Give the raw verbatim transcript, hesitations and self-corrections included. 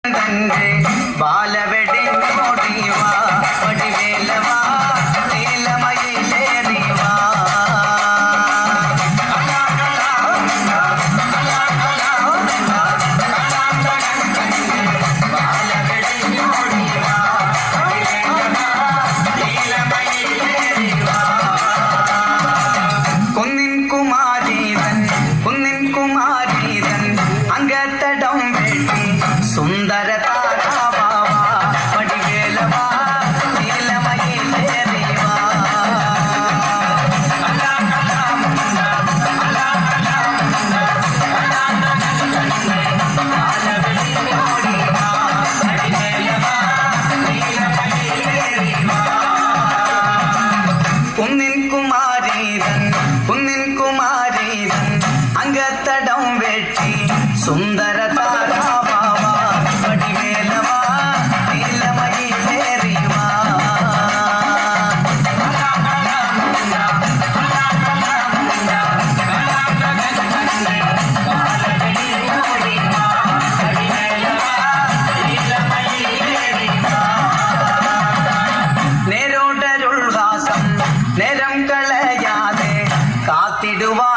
ബാലവെടിഞ്ഞോടിവാ പടിവേലവാ നീലമയിലേറിവാ കുന്നിൻ കുമാരീതൻ കുന്നിൻ കുമാരീതൻ അങ്കത്തടം വെട്ടി സുന്ദര താരാവാവാ പടിവേലവാ നീലമയിലേറിവാ കുന്നിൻ കുമാരീതൻ കുന്നിൻ കുമാരീതൻ അങ്കത്തടം വെട്ടി സുന്ദര താരാവാവാ പടിവേലവാ നീലമയിലേറിവാ നേരോടരുൾഹാസം നേരം കളയാതെ കാത്തിടുവാൻ